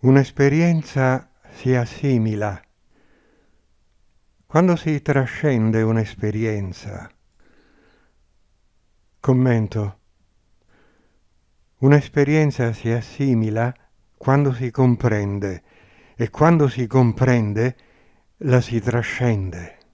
Un'esperienza si assimila. Quando si trascende un'esperienza. Commento. Un'esperienza si assimila quando si comprende e quando si comprende la si trascende.